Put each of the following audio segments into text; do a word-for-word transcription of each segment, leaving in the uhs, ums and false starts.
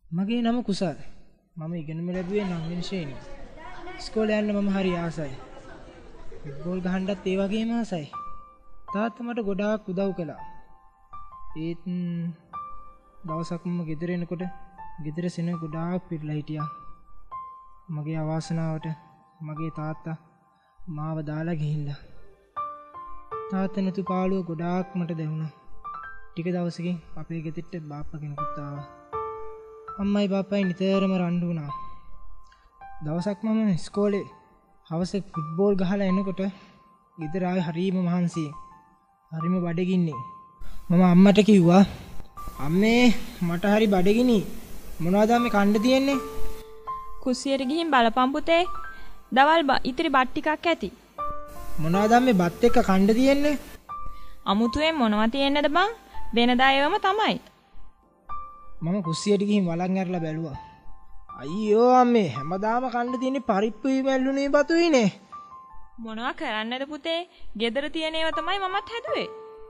මගේ නම කුසල්. මම ඉගෙනම ලැබුවේ නවවෙනි ශ්‍රේණියේ. ඉස්කෝලේ යන්න මම හරි ආසයි. ෆුට්බෝල් ගහන්නත් ඒ වගේම ආසයි. තාත්තා මට ගොඩාක් උදව් කළා. ඒත් දවසක් මම ගෙදර එනකොට ගෙදර සෙනඟ ගොඩාක් පිරලා හිටියා. මගේ අවාසනාවට මගේ තාත්තා මාව දාලා ගිහිල්ලා. තාත්තා නැතු පාළුව ගොඩාක් මට දැවුණා. ටික දවසකින් අපේ ගෙදරට බාප්පා කෙනෙකුත් ආවා. අම්මයි බාප්පයි නිතරම රණ්ඩු වුණා. දවසක් මම ඉස්කෝලේ හවස ෆුට්බෝල් ගහලා එනකොට ගෙදර ආවේ හරීම මහන්සියෙන්. හරිම බඩගින්නේ. මම අම්මට කිව්වා අම්මේ මට හරි බඩගිනි. මොනවද අම්මේ කන්න තියෙන්නේ? කුස්සියට ගිහින් බලපන් පුතේ. දවල් ඉතිරි බත් ටිකක් ඇති. මොනවද අම්මේ බත් එක්ක කන්න තියෙන්නේ? අමුතුවෙන් මොනවද තියෙන්නේද බං? වෙනදා ඒවම තමයි. මම කුස්සියට ගිහින් වලන් ඇරලා බැලුවා. අයියෝ අම්මේ හැමදාම කන්න තියෙන්නේ පරිප්පුයි මැල්ලුනේ බතුයිනේ. මොනවා කරන්නද පුතේ? ගෙදර තියෙන ඒවා තමයි මමත් හැදුවේ.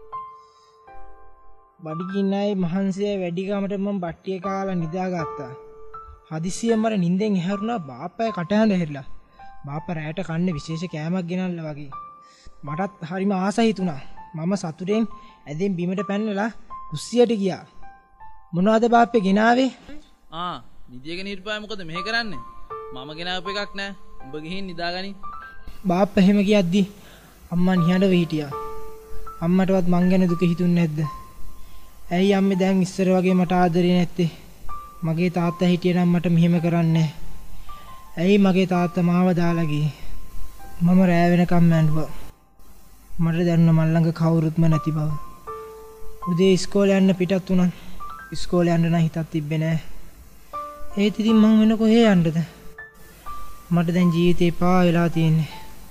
බඩගින්නයි මහන්සියයි වැඩි කමට මම බට්ටිය කාලා නිදාගත්තා. හදිසියෙන් මර නිින්දෙන් ඇහැරුණා බාප්පා කට ඇඳ හැරිලා. බාප්පා රැයට කන්නේ විශේෂ කෑමක් ගෙනල්ලා වගේ. මටත් හරිම ආසයි හිතුණා. මම සතුටෙන් ඇදෙන් බිමට පැනලා කුස්සියට ගියා. මොනවද බාප්පේ ගෙනාවේ? ආ නිදියගෙන හිටපාය මොකද මෙහෙ කරන්නේ? මම ගෙනාවු එකක් නෑ. උඹ ගිහින් නිදාගනි. බාප්පා එහෙම කියද්දි අම්මා නිහඬව හිටියා. අම්මටවත් මං ගැන දුක හිතුන්නේ නැද්ද? ඇයි අම්මේ දැන් ඉස්සර වගේ මට ආදරේ නැත්තේ? මගේ තාත්තා හිටියනම් මට මෙහෙම කරන්නේ. ඇයි මගේ තාත්තා මාව දාලා ගියේ? මම රෑ වෙනකම් මැඬුවා. මට දැනුණා මල් ළඟ කවුරුත්ම නැති බව. උදේ ඉස්කෝලේ යන්න පිටත් වුණා. ඉස්කෝලේ යන්න නම් හිතක් තිබ්බේ නෑ. ඒත් ඉතින් මං වෙන කොහේ යන්නද? මට දැන් ජීවිතේ පා වෙලා තියෙන්නේ.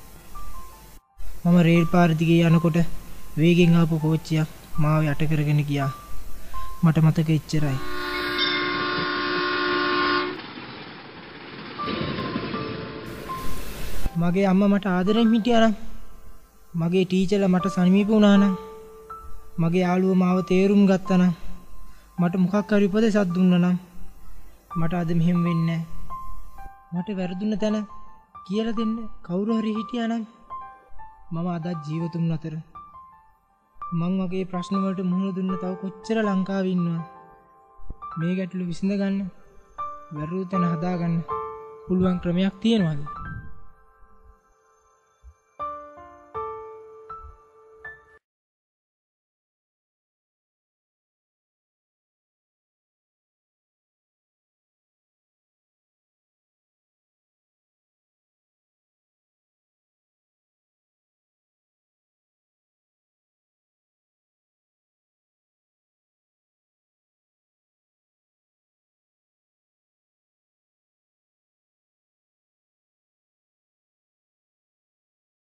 මම රේල් පාර දිගේ යනකොට වේගෙන් ආපු කෝච්චියක් මාව යට කරගෙන ගියා. මට මතක ඉච්චරයි. මගේ අම්මා මට ආදරෙන් හිටියා නම්, මගේ ටීචර්ලා මට සමීප වුණා නම්, මගේ යාළුවෝ මාව තේරුම් ගත්තා නම්, මට මොකක් හරි උපදෙසක් දුන්නා නම් මට අද මෙහෙම වෙන්නේ නැහැ. මට වැරදුන තැන කියලා දෙන්න කවුරු හරි හිටියා නම් මම අද ජීවතුන් අතර. මං වගේ ප්‍රශ්න වලට මුහුණ දුන්න තව කොච්චර ලංකාවේ ඉන්නවද? මේ ගැටලු විසඳ ගන්න, වැරදු තැන හදා ගන්න පුළුවන් ක්‍රමයක් තියෙනවද?